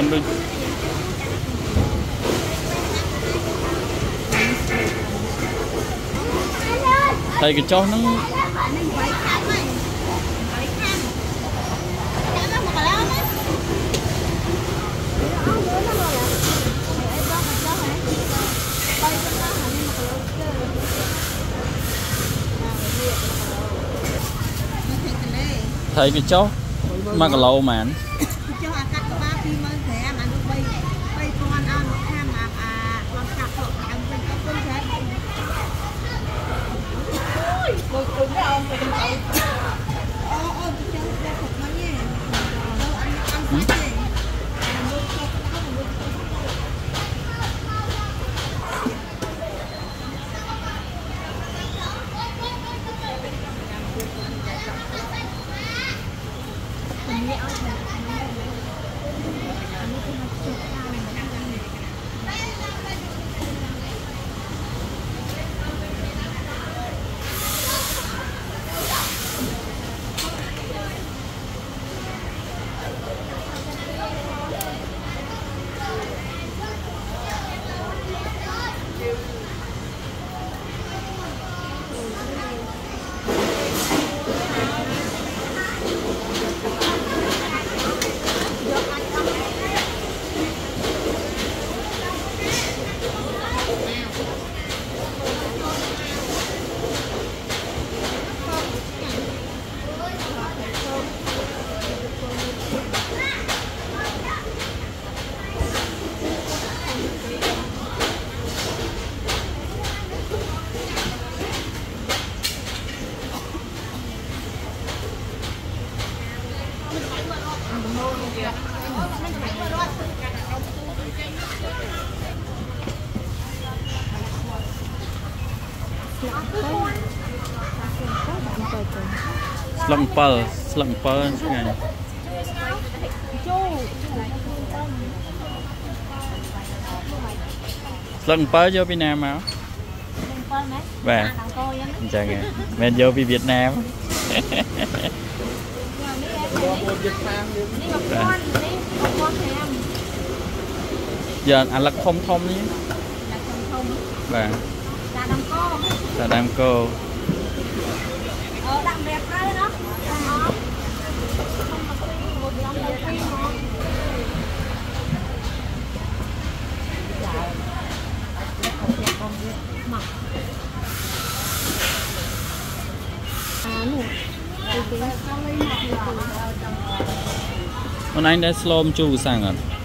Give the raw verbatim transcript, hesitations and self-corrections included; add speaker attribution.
Speaker 1: nâng đôi thầy cái cho nó thầy cái cháu mà cái lâu mà Slung pearl, slung pearl này. Slung pearl vô Việt Nam mà. Và chào nghe. Mình vô Việt Nam. Giờ anh là không thông nhé. Và là đam cô.
Speaker 2: Ờ, đậm đẹp ra đó.
Speaker 1: Hôm nay đã slom chu sang rồi.